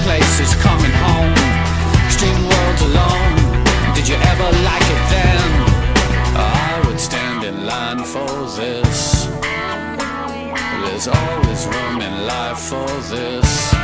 places, coming home. Extreme worlds alone. Did you ever like it then? I would stand in line for this. There's always room in life for this.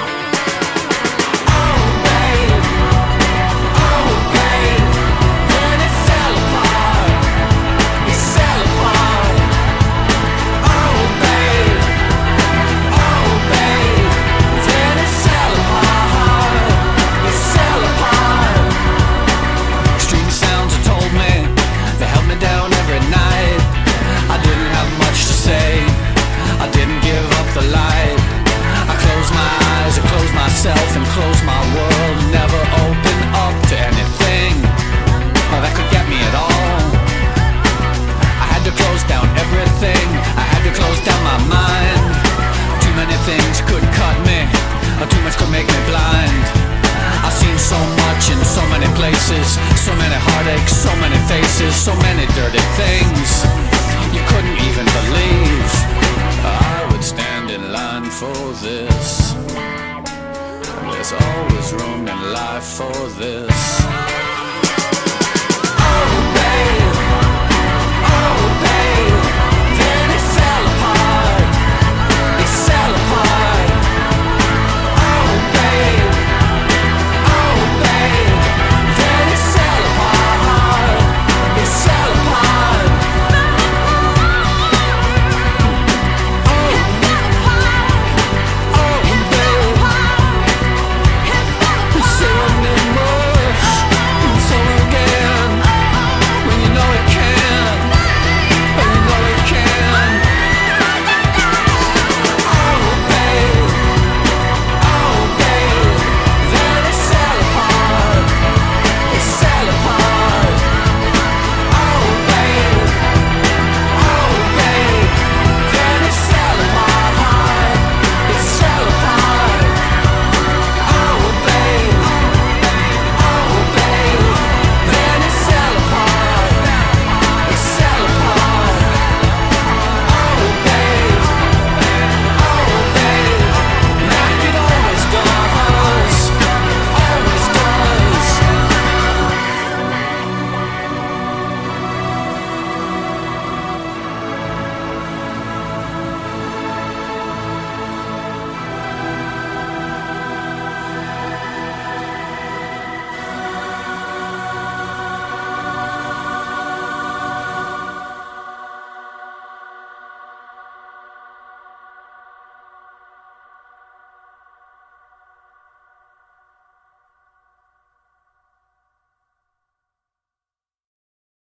And close my world, never open up to anything that could get me at all. I had to close down everything, I had to close down my mind. Too many things could cut me, too much could make me blind. I've seen so much in so many places, so many heartaches, so many faces, so many dirty things you couldn't even believe. I would stand in line for this. There's always room in life for this.